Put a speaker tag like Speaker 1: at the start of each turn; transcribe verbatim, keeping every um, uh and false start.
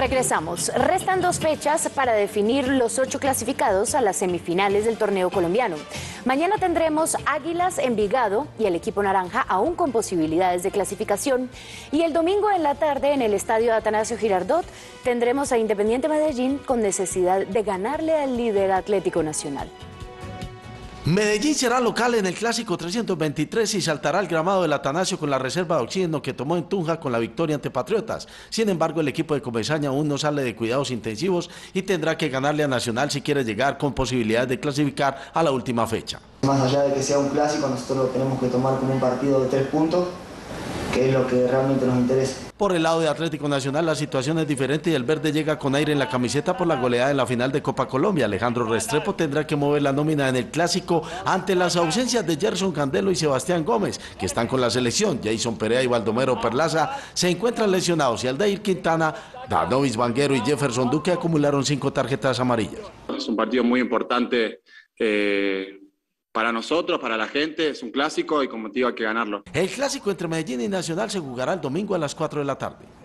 Speaker 1: Regresamos. Restan dos fechas para definir los ocho clasificados a las semifinales del torneo colombiano. Mañana tendremos Águilas, Envigado y el equipo naranja aún con posibilidades de clasificación. Y el domingo en la tarde en el estadio Atanasio Girardot tendremos a Independiente Medellín con necesidad de ganarle al líder Atlético Nacional.
Speaker 2: Medellín será local en el Clásico trescientos veintitrés y saltará al gramado del Atanasio con la reserva de oxígeno que tomó en Tunja con la victoria ante Patriotas. Sin embargo, el equipo de Comesaña aún no sale de cuidados intensivos y tendrá que ganarle a Nacional si quiere llegar con posibilidades de clasificar a la última fecha.
Speaker 3: Más allá de que sea un clásico, nosotros lo tenemos que tomar como un partido de tres puntos, que es lo que realmente nos interesa.
Speaker 2: Por el lado de Atlético Nacional la situación es diferente y el verde llega con aire en la camiseta por la goleada en la final de Copa Colombia. Alejandro Restrepo tendrá que mover la nómina en el clásico ante las ausencias de Gerson Candelo y Sebastián Gómez, que están con la selección. Jason Perea y Baldomero Perlaza se encuentran lesionados y Aldair Quintana, Danovis Vanguero y Jefferson Duque acumularon cinco tarjetas amarillas.
Speaker 4: Es un partido muy importante eh... para nosotros, para la gente, es un clásico y como te digo hay que ganarlo.
Speaker 2: El clásico entre Medellín y Nacional se jugará el domingo a las cuatro de la tarde.